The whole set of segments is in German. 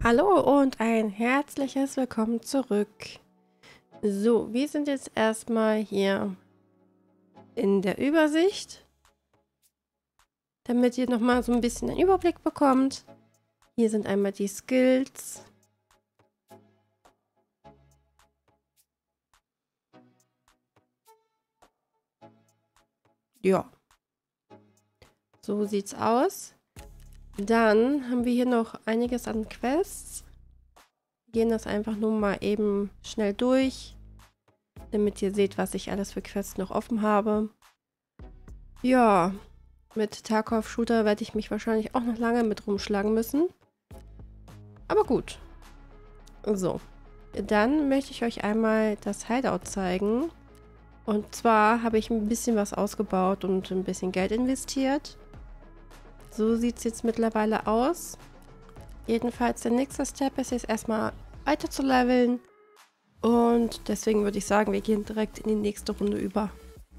Hallo und ein herzliches Willkommen zurück. So, wir sind jetzt erstmal hier in der Übersicht, damit ihr nochmal so ein bisschen einen Überblick bekommt. Hier sind einmal die Skills. Ja, so sieht's aus. Dann haben wir hier noch einiges an Quests. Wir gehen das einfach nur mal eben schnell durch, damit ihr seht, was ich alles für Quests noch offen habe. Ja, mit Tarkov-Shooter werde ich mich wahrscheinlich auch noch lange mit rumschlagen müssen. Aber gut. So, dann möchte ich euch einmal das Hideout zeigen. Und zwar habe ich ein bisschen was ausgebaut und ein bisschen Geld investiert. So sieht es jetzt mittlerweile aus. Jedenfalls der nächste Step ist jetzt erstmal weiter zu leveln. Und deswegen würde ich sagen, wir gehen direkt in die nächste Runde über.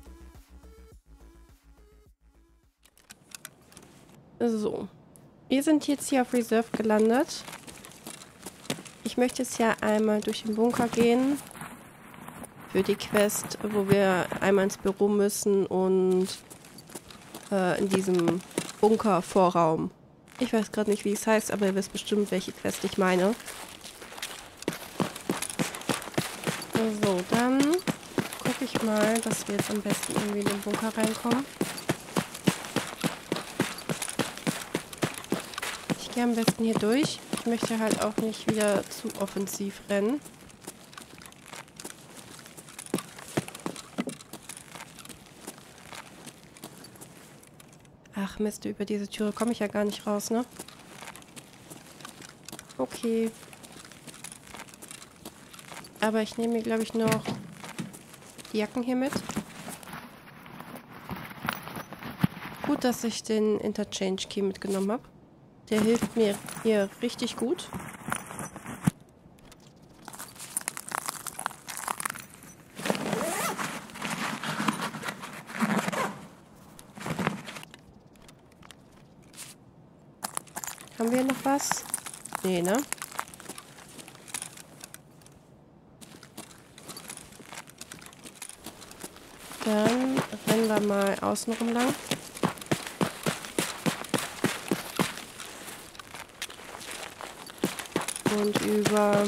So, wir sind jetzt hier auf Reserve gelandet. Ich möchte jetzt ja einmal durch den Bunker gehen. Für die Quest, wo wir einmal ins Büro müssen und in diesem Bunker-Vorraum. Ich weiß gerade nicht, wie es heißt, aber ihr wisst bestimmt, welche Quest ich meine. So, dann gucke ich mal, dass wir jetzt am besten irgendwie in den Bunker reinkommen. Ich gehe am besten hier durch. Ich möchte halt auch nicht wieder zu offensiv rennen. Ach Mist, über diese Türe komme ich ja gar nicht raus, ne? Okay. Aber ich nehme mir, glaube ich, noch die Jacken hier mit. Gut, dass ich den Interchange Key mitgenommen habe. Der hilft mir hier richtig gut. Haben wir noch was? Nee, ne? Dann rennen wir mal außenrum lang. Und über...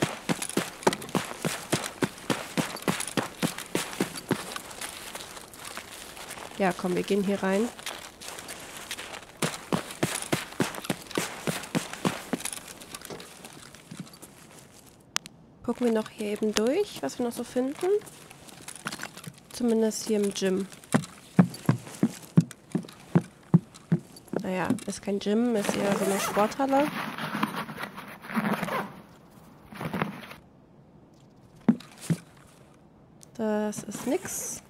Ja, komm, wir gehen hier rein. Gucken wir noch hier eben durch, was wir noch so finden. Zumindest hier im Gym. Naja, ist kein Gym, ist eher so eine Sporthalle. Das ist nix.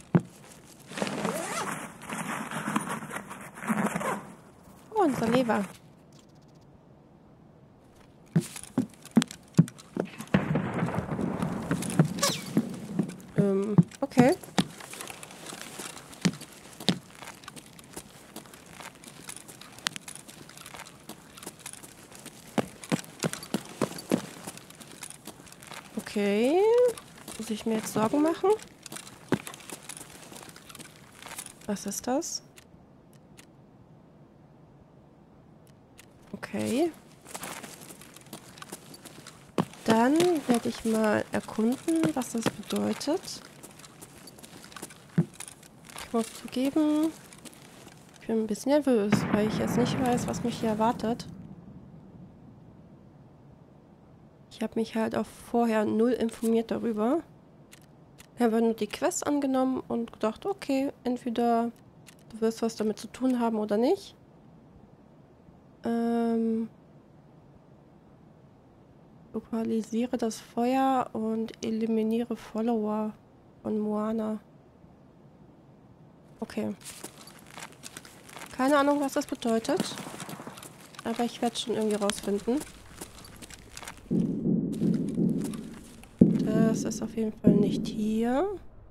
Oh, unser Leber. Okay. Okay. Muss ich mir jetzt Sorgen machen? Was ist das? Okay. Dann werde ich mal erkunden, was das bedeutet. Ich muss zugeben, ich bin ein bisschen nervös, weil ich jetzt nicht weiß, was mich hier erwartet. Ich habe mich halt auch vorher null informiert darüber. Ich habe nur die Quest angenommen und gedacht, okay, entweder du wirst was damit zu tun haben oder nicht. Lokalisiere das Feuer und eliminiere Follower von Moana. Okay. Keine Ahnung, was das bedeutet. Aber ich werde es schon irgendwie rausfinden. Das ist auf jeden Fall nicht hier.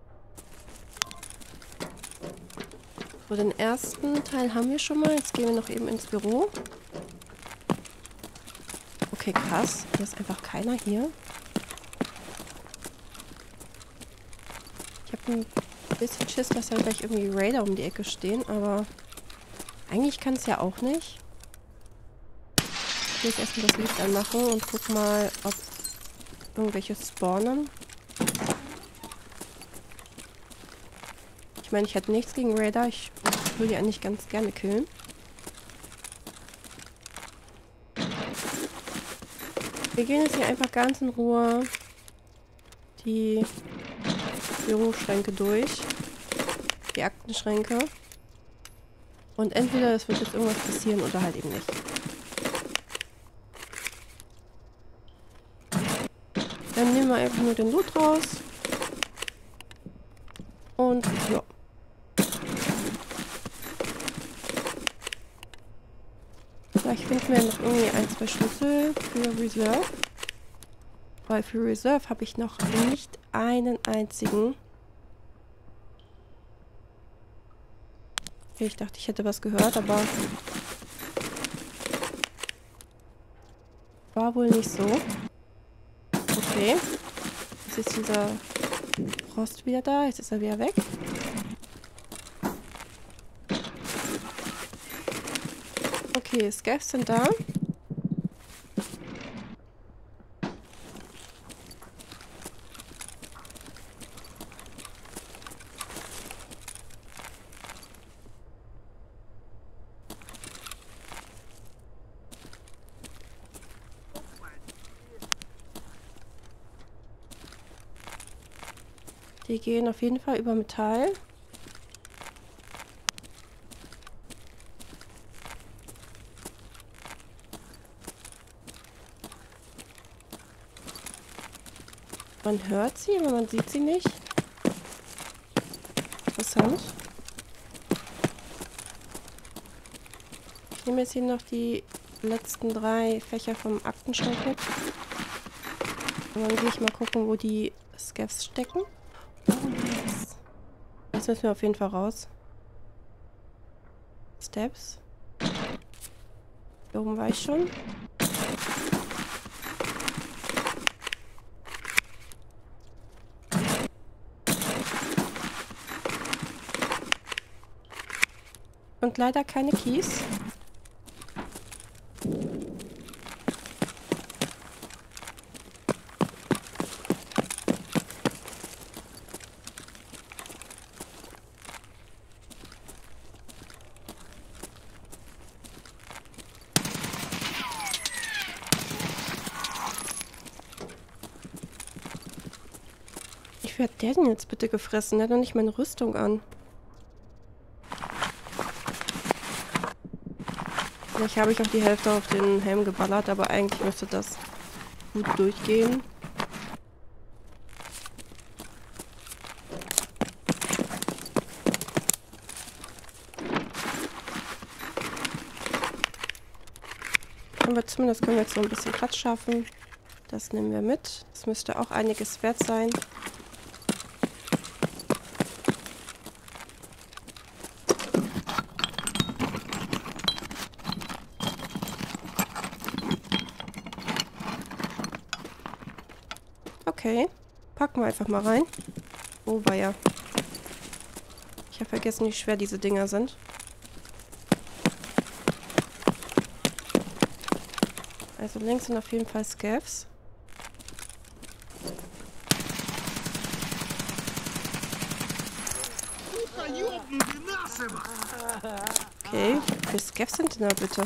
So, den ersten Teil haben wir schon mal. Jetzt gehen wir noch eben ins Büro. Okay, krass. Hier ist einfach keiner hier. Ich habe ein bisschen Schiss, dass da gleich irgendwie Raider um die Ecke stehen, aber eigentlich kann es ja auch nicht. Ich will jetzt erstmal das Licht anmachen und guck mal, ob irgendwelche spawnen. Ich meine, ich hätte nichts gegen Raider. Ich will die eigentlich ganz gerne killen. Wir gehen jetzt hier einfach ganz in Ruhe die Büroschränke durch. Die Aktenschränke. Und entweder es wird jetzt irgendwas passieren oder halt eben nicht. Dann nehmen wir einfach nur den Loot raus. Und ja. Vielleicht finden wir noch irgendwie ein, zwei Schlüssel für Reserve. Weil für Reserve habe ich noch nicht einen einzigen. Okay, ich dachte, ich hätte was gehört, aber war wohl nicht so. Okay. Jetzt ist dieser Frost wieder da. Jetzt ist er wieder weg. Okay, Scavs sind da. Die gehen auf jeden Fall über Metall. Man hört sie, aber man sieht sie nicht. Interessant. Ich nehme jetzt hier noch die letzten 3 Fächer vom Aktenschrank mit. Und dann gehe ich mal gucken, wo die Scavs stecken. Oh, nice. Jetzt müssen wir auf jeden Fall raus. Steps. Hier oben war ich schon. Und leider keine Keys. Wie viel hat der denn jetzt bitte gefressen? Der hat noch nicht meine Rüstung an. Vielleicht habe ich auch die Hälfte auf den Helm geballert, aber eigentlich müsste das gut durchgehen. Aber zumindest können wir jetzt noch ein bisschen Platz schaffen. Das nehmen wir mit. Das müsste auch einiges wert sein. Okay, packen wir einfach mal rein. Oh, weia. Ich habe vergessen, wie schwer diese Dinger sind. Also links sind auf jeden Fall Scavs. Okay, wie viele Scavs sind denn da bitte?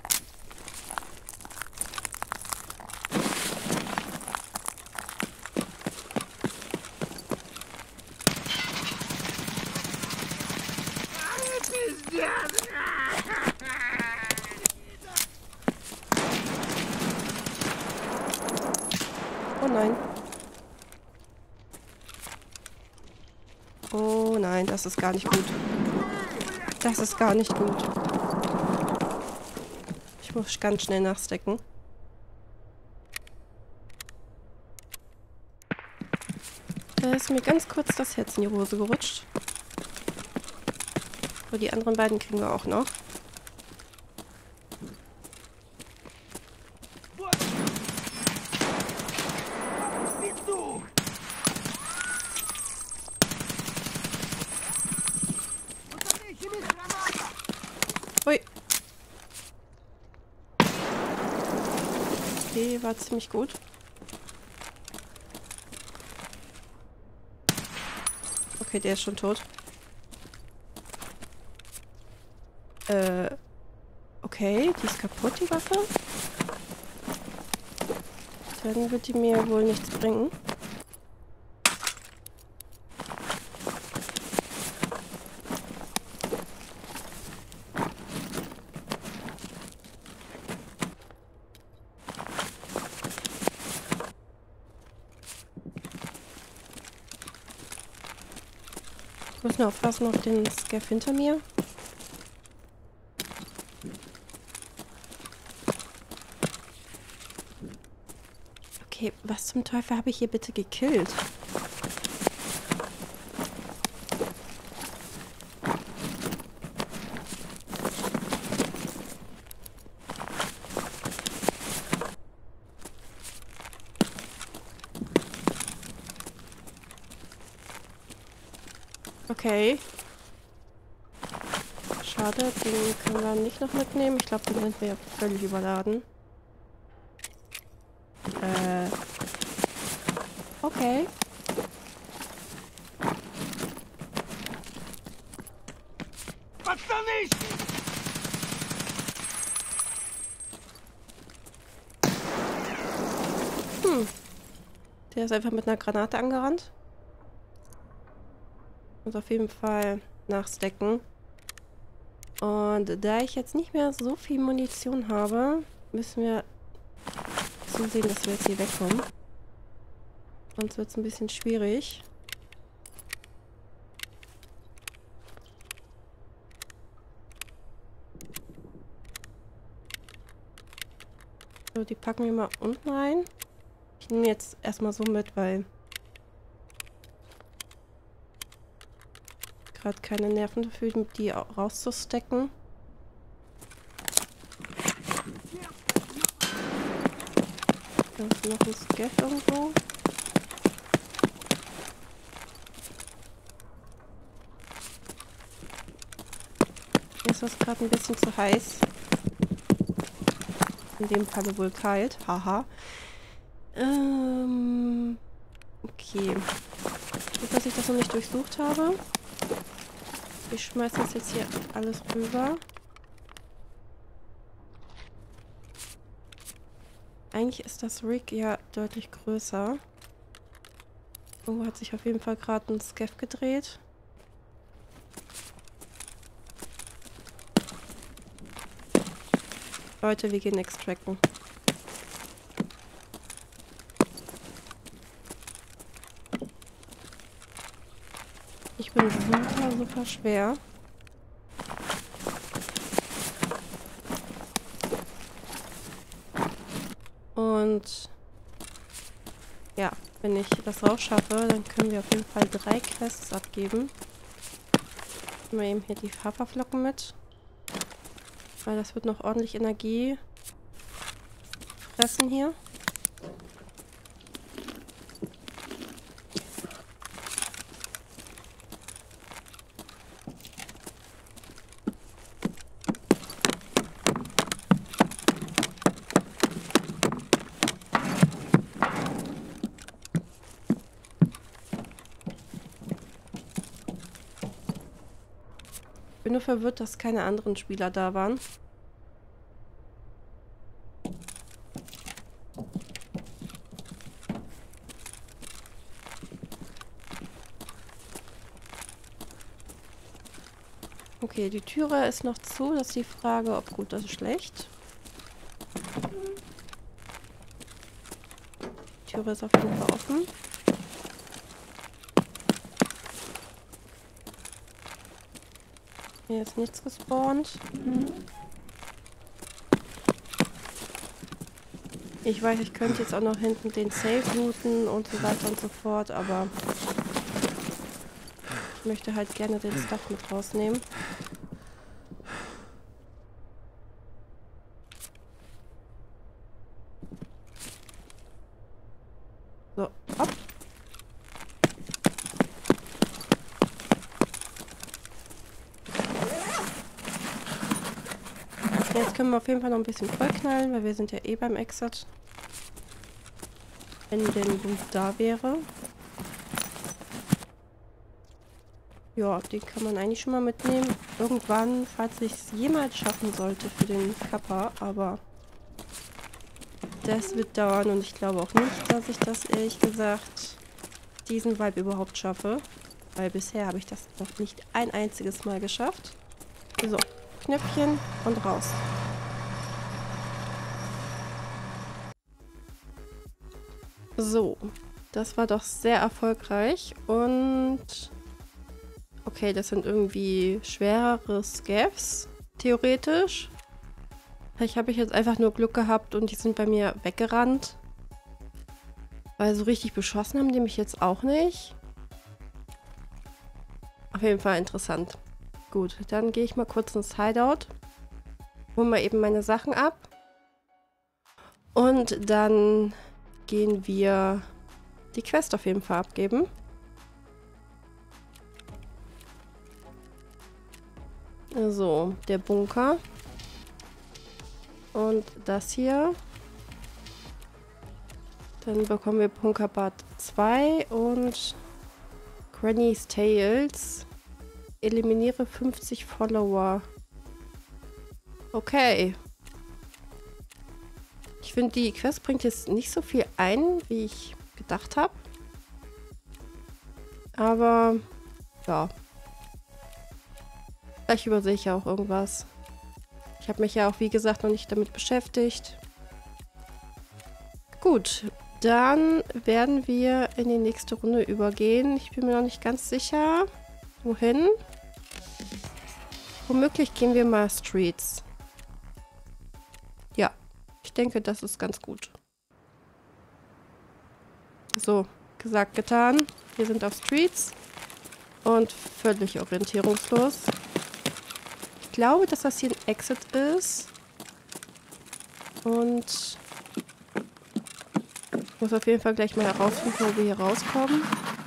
Oh nein. Oh nein, das ist gar nicht gut. Das ist gar nicht gut. Ich muss ganz schnell nachstecken. Da ist mir ganz kurz das Herz in die Hose gerutscht. Aber die anderen beiden kriegen wir auch noch. Okay, war ziemlich gut. Okay, der ist schon tot. Okay, die ist kaputt, die Waffe. Dann wird die mir wohl nichts bringen. Ich muss nur aufpassen auf den Scav hinter mir. Okay, was zum Teufel habe ich hier bitte gekillt? Okay. Schade, den können wir nicht noch mitnehmen. Ich glaube, den sind wir ja völlig überladen. Okay. Was da nicht? Der ist einfach mit einer Granate angerannt. Muss auf jeden Fall nachstecken. Und da ich jetzt nicht mehr so viel Munition habe, müssen wir zusehen, dass wir jetzt hier wegkommen. Sonst wird es ein bisschen schwierig. So, die packen wir mal unten rein. Ich nehme jetzt erstmal so mit, weil gerade keine Nerven dafür, die rauszustecken. Da ist noch ein Scav irgendwo. Hier ist das gerade ein bisschen zu heiß. In dem Falle wohl kalt. Haha. Okay. Gut, dass ich das noch nicht durchsucht habe. Ich schmeiße das jetzt hier alles rüber. Eigentlich ist das Rig ja deutlich größer. Irgendwo hat sich auf jeden Fall gerade ein Scav gedreht. Leute, wir gehen extracten. Ich bin super schwer. Und ja, wenn ich das rausschaffe, dann können wir auf jeden Fall 3 Quests abgeben. Nehmen wir eben hier die Haferflocken mit. Weil das wird noch ordentlich Energie fressen hier. Ich bin nur verwirrt, dass keine anderen Spieler da waren. Okay, die Türe ist noch zu. Das ist die Frage, ob gut oder schlecht. Die Türe ist auf jeden Fall offen. Hier ist nichts gespawnt. Ich weiß, ich könnte jetzt auch noch hinten den Safe looten und so weiter und so fort, aber ich möchte halt gerne den Stuff mit rausnehmen. So, hopp. Jetzt können wir auf jeden Fall noch ein bisschen vollknallen, weil wir sind ja eh beim Exit. wenn denn Loot da wäre. Ja, den kann man eigentlich schon mal mitnehmen. Irgendwann, falls ich es jemals schaffen sollte für den Kappa, aber das wird dauern und ich glaube auch nicht, dass ich das ehrlich gesagt diesen Vibe überhaupt schaffe. Weil bisher habe ich das noch nicht ein einziges Mal geschafft. So, Knöpfchen und raus. So, das war doch sehr erfolgreich und okay, das sind irgendwie schwerere Scavs, theoretisch. Vielleicht habe ich jetzt einfach nur Glück gehabt und die sind bei mir weggerannt. Weil so richtig beschossen haben die mich jetzt auch nicht. Auf jeden Fall interessant. Gut, dann gehe ich mal kurz ins Hideout. Hol mal eben meine Sachen ab. Und dann gehen wir die Quest auf jeden Fall abgeben. So, der Bunker. Und das hier. Dann bekommen wir Bunkerbad 2 und Granny's Tales. Eliminiere 50 Follower. Okay. Ich finde, die Quest bringt jetzt nicht so viel ein, wie ich gedacht habe. Aber, ja. Vielleicht übersehe ich ja auch irgendwas. Ich habe mich ja auch, wie gesagt, noch nicht damit beschäftigt. Gut, dann werden wir in die nächste Runde übergehen. Ich bin mir noch nicht ganz sicher, wohin. Womöglich gehen wir mal Streets. Ja, ich denke, das ist ganz gut. So, gesagt, getan. Wir sind auf Streets und völlig orientierungslos. Ich glaube, dass das hier ein Exit ist. Und ich muss auf jeden Fall gleich mal herausfinden, wo wir hier rauskommen.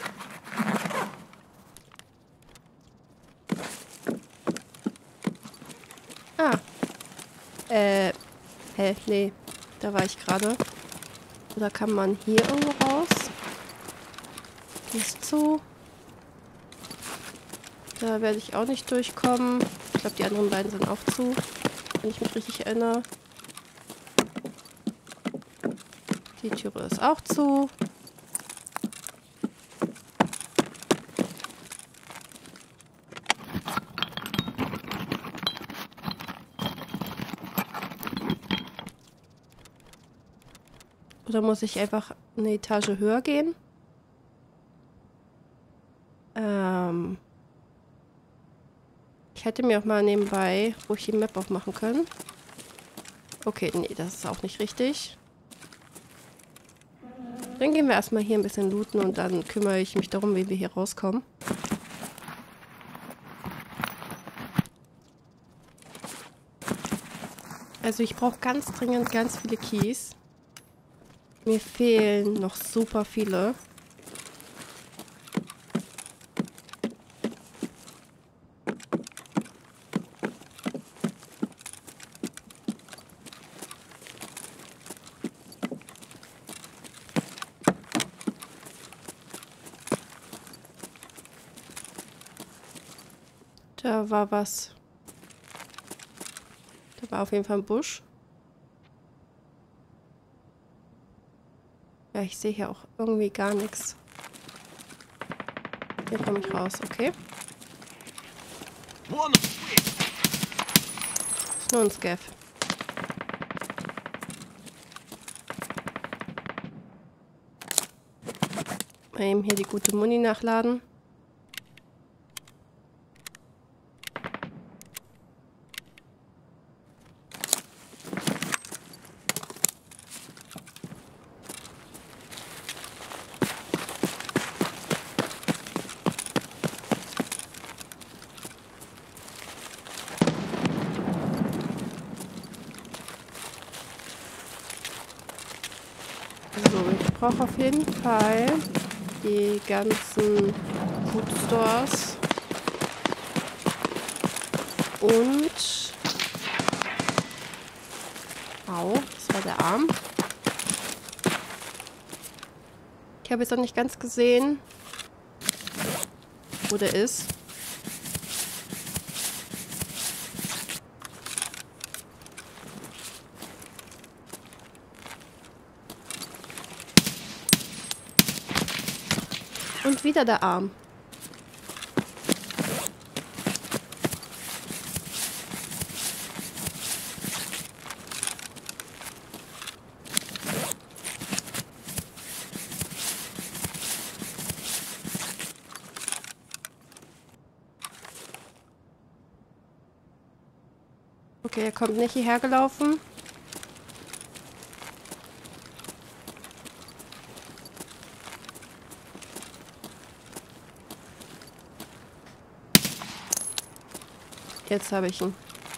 Ah. Nee. Da war ich gerade. Oder kann man hier irgendwo raus? Die ist zu. Da werde ich auch nicht durchkommen. Ich glaube, die anderen beiden sind auch zu. Wenn ich mich richtig erinnere. Die Türe ist auch zu. Oder muss ich einfach eine Etage höher gehen? Ich hätte mir auch mal nebenbei ruhig die Map aufmachen können. Okay, nee, das ist auch nicht richtig. Dann gehen wir erstmal hier ein bisschen looten und dann kümmere ich mich darum, wie wir hier rauskommen. Also ich brauche ganz dringend ganz viele Keys. Mir fehlen noch super viele. Da war was. Da war auf jeden Fall ein Busch. Ja, ich sehe hier auch irgendwie gar nichts. Hier komme ich raus, okay. Ist nur ein Scav. Mal eben hier die gute Muni nachladen. So, ich brauche auf jeden Fall die ganzen Food Stores und au, das war der Arm. Ich habe jetzt noch nicht ganz gesehen, wo der ist. Und wieder der Arm. Okay, er kommt nicht hierher gelaufen. Jetzt habe ich ihn.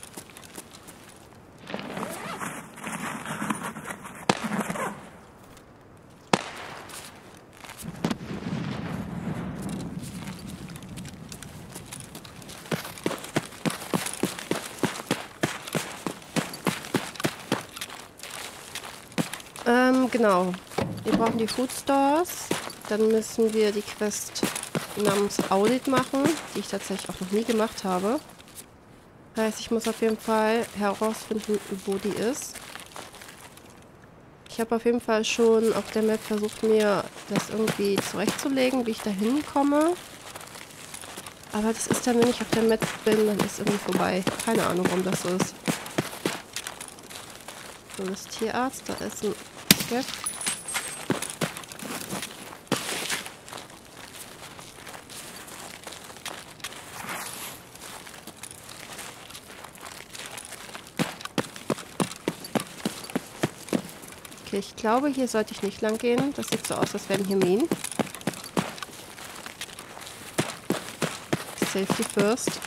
Genau. Wir brauchen die Food Stores. Dann müssen wir die Quest namens Audit machen, die ich tatsächlich auch noch nie gemacht habe. Das heißt, ich muss auf jeden Fall herausfinden, wo die ist. Ich habe auf jeden Fall schon auf der Map versucht, mir das irgendwie zurechtzulegen, wie ich da hinkomme. Aber das ist dann, wenn ich auf der Map bin, dann ist irgendwie vorbei. Keine Ahnung, warum das so ist. So, das Tierarzt, da ist ein Skeff. Okay, ich glaube, hier sollte ich nicht lang gehen. Das sieht so aus, als wären hier Minen. Safety first.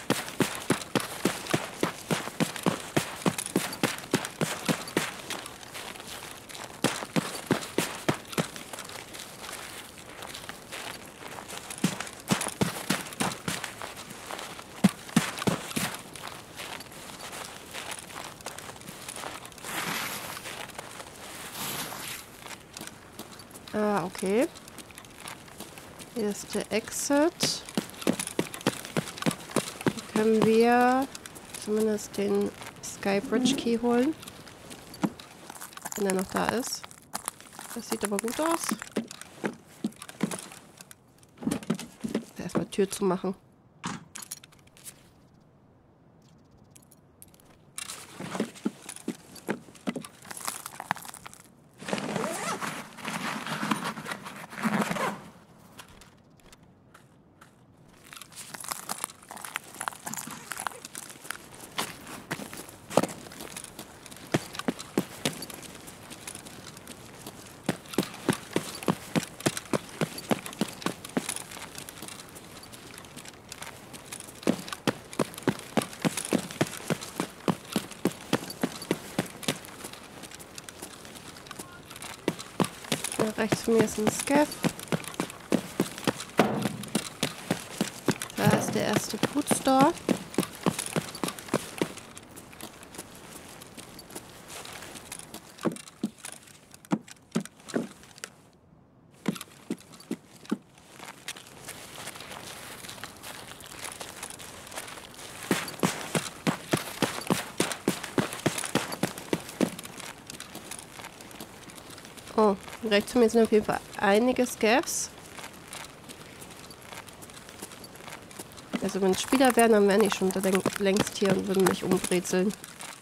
Ah, okay. Hier ist der Exit. Hier können wir zumindest den Skybridge Key holen. Wenn er noch da ist. Das sieht aber gut aus. Erstmal Tür zu machen. Rechts von mir ist ein Scav. Da ist der erste Food Store. Oh, rechts von mir sind auf jeden Fall einige Scavs. Also wenn es Spieler wären, dann wären die schon längst hier und würden mich umbrezeln.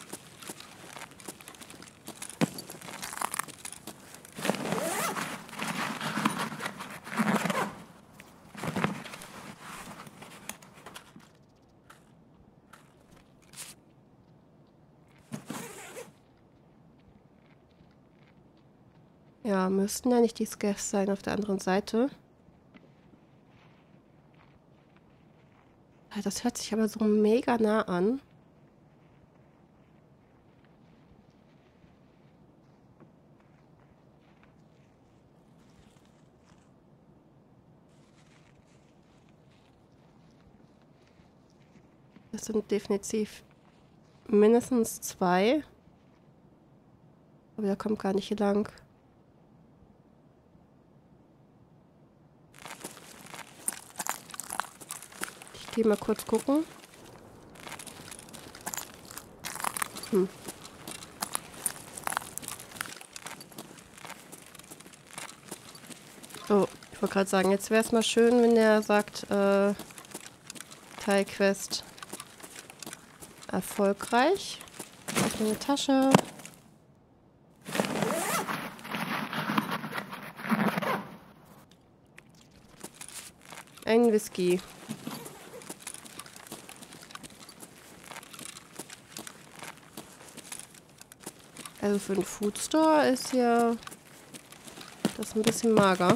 Ja, müssten ja nicht die Scavs sein auf der anderen Seite. Das hört sich aber so mega nah an. Das sind definitiv mindestens 2. Aber der kommt gar nicht hier lang. hier mal kurz gucken. So, ich wollte gerade sagen, jetzt wäre es mal schön, wenn er sagt, Teilquest erfolgreich. Eine Tasche. Ein Whisky. Also für einen Foodstore ist ja das ein bisschen mager.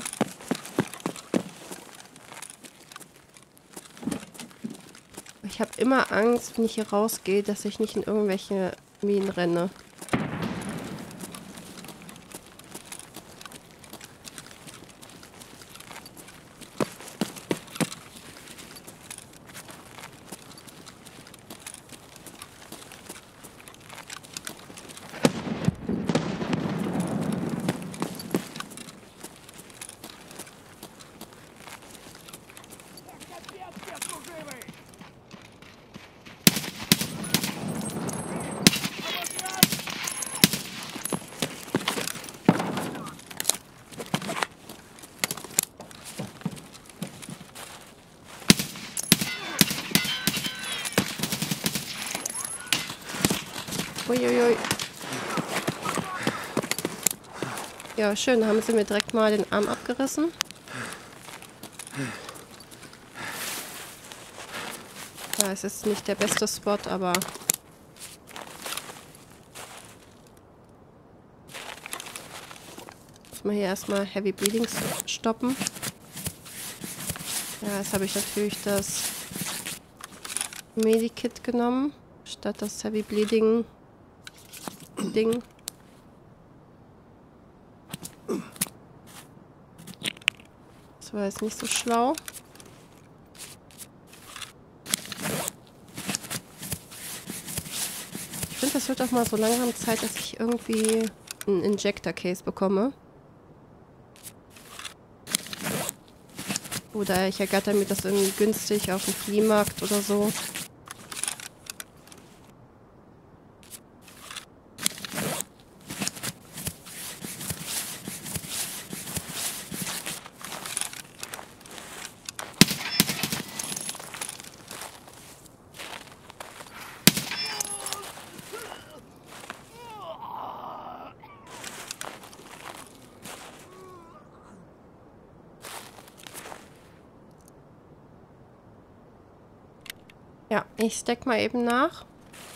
Ich habe immer Angst, wenn ich hier rausgehe, dass ich nicht in irgendwelche Minen renne. Uiuiui. Ja, schön. Da haben sie mir direkt mal den Arm abgerissen. Ja, es ist nicht der beste Spot, aber... Muss man hier erstmal Heavy Bleeding stoppen. Ja, jetzt habe ich natürlich das Medikit genommen, statt das Heavy Bleeding Ding. Das war jetzt nicht so schlau. Ich finde, das wird auch mal so langsam Zeit, dass ich irgendwie einen Injector-Case bekomme. Oder ich ergatter mir das irgendwie günstig auf dem Flohmarkt oder so. Ja, ich stack mal eben nach.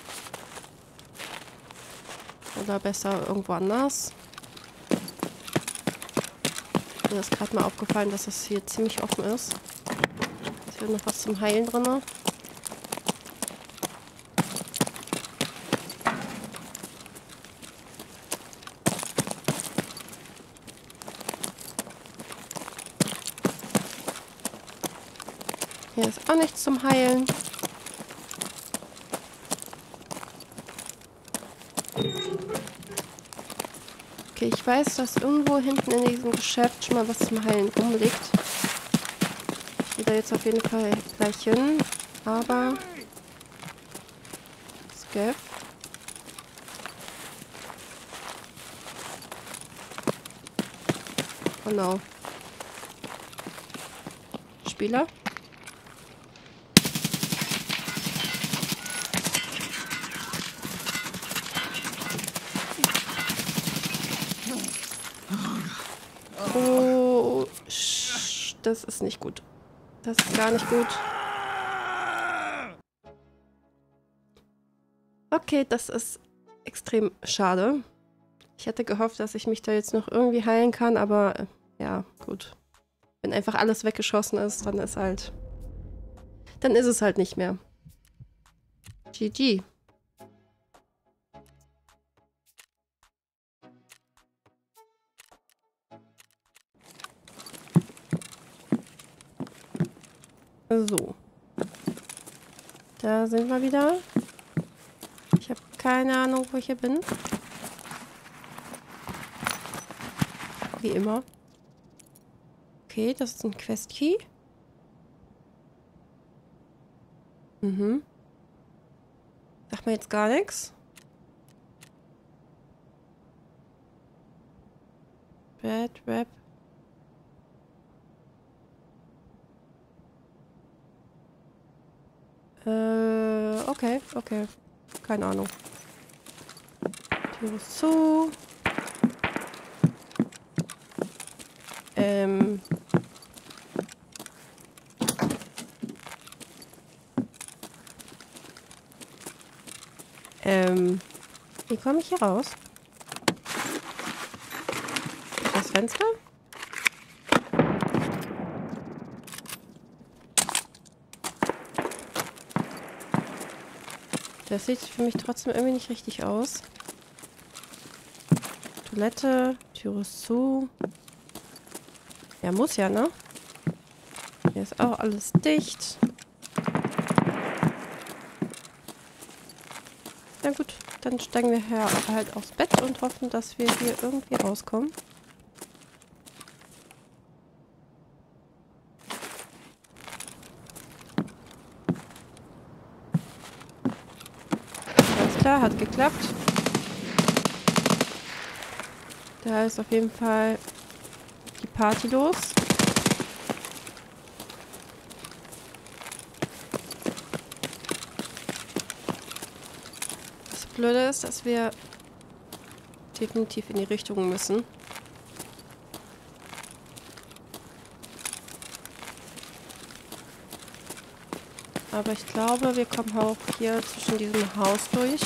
Oder besser irgendwo anders. Mir ist gerade mal aufgefallen, dass es hier ziemlich offen ist. Ist hier noch was zum Heilen drin. Hier ist auch nichts zum Heilen. Okay, ich weiß, dass irgendwo hinten in diesem Geschäft schon mal was zum Heilen rumliegt. Ich gehe da jetzt auf jeden Fall gleich hin. Aber... Scav. Oh no. Spieler. Oh, das ist nicht gut. Das ist gar nicht gut. Okay, das ist extrem schade. Ich hätte gehofft, dass ich mich da jetzt noch irgendwie heilen kann, aber ja, gut. Wenn einfach alles weggeschossen ist, dann ist halt... Dann ist es halt nicht mehr. GG. So. Da sind wir wieder. Ich habe keine Ahnung, wo ich hier bin. Wie immer. Okay, das ist ein Quest-Key. Mhm. Sagt mir jetzt gar nichts. Bad Rap. Okay, okay. Keine Ahnung. Tür ist zu. Wie komme ich hier raus? Das Fenster? Das sieht für mich trotzdem irgendwie nicht richtig aus. Toilette, Tür ist zu. Ja, muss ja, ne? Hier ist auch alles dicht. Na gut, dann steigen wir halt aufs Bett und hoffen, dass wir hier irgendwie rauskommen. Alles klar, hat geklappt. Da ist auf jeden Fall die Party los. Das Blöde ist, dass wir definitiv in die Richtung müssen. Aber ich glaube, wir kommen auch hier zwischen diesem Haus durch.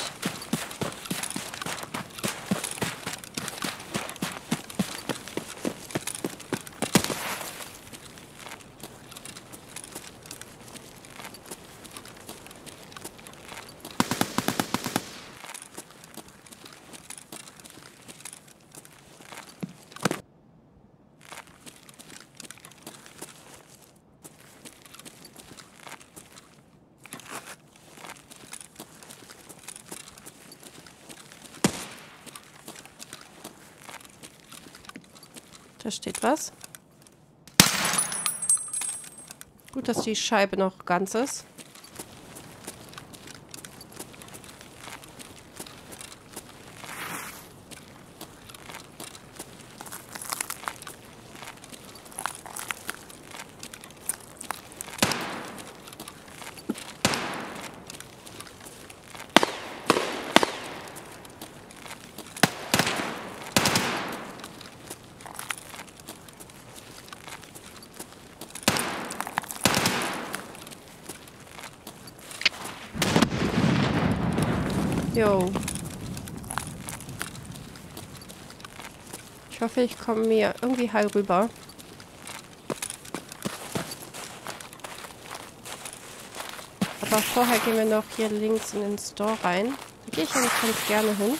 Da steht was. Gut, dass die Scheibe noch ganz ist. Jo. Ich hoffe, ich komme mir irgendwie heil rüber. Aber vorher gehen wir noch hier links in den Store rein. Da gehe ich eigentlich ganz gerne hin.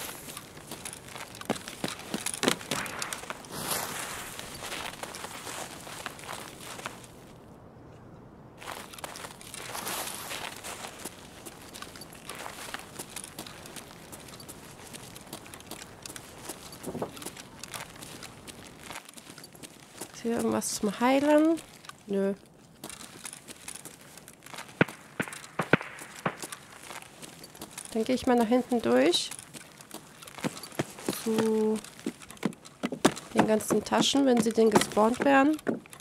Ist hier irgendwas zum Heilen? Nö. Dann gehe ich mal nach hinten durch. Zu den ganzen Taschen, wenn sie denn gespawnt werden.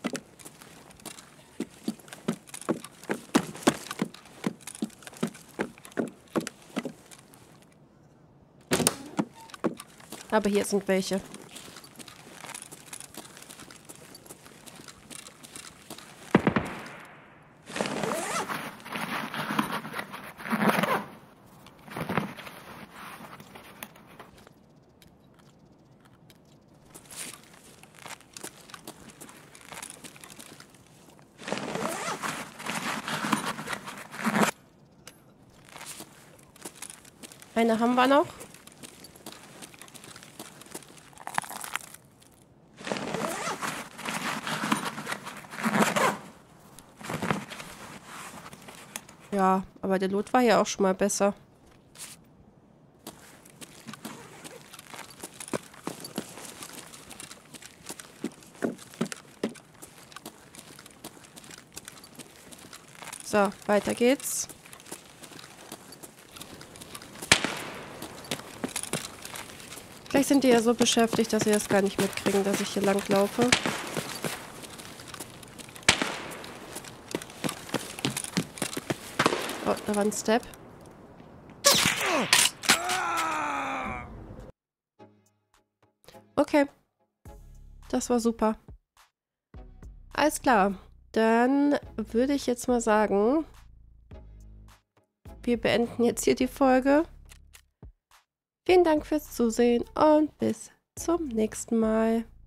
Aber hier sind welche. Eine haben wir noch. Ja, aber der Loot war ja auch schon mal besser. So, weiter geht's. Vielleicht sind die ja so beschäftigt, dass sie das gar nicht mitkriegen, dass ich hier lang laufe. Oh, da war ein Step. Okay. Das war super. Alles klar. Dann würde ich jetzt mal sagen, wir beenden jetzt hier die Folge. Vielen Dank fürs Zusehen und bis zum nächsten Mal.